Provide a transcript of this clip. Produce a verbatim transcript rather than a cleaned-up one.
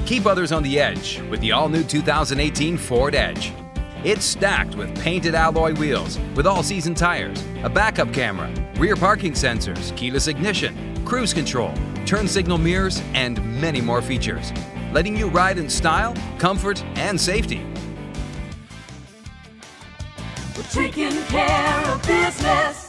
Keep others on the edge with the all-new two thousand eighteen Ford Edge. It's stacked with painted alloy wheels, with all-season tires, a backup camera, rear parking sensors, keyless ignition, cruise control, turn signal mirrors, and many more features, letting you ride in style, comfort, and safety. We're taking care of business.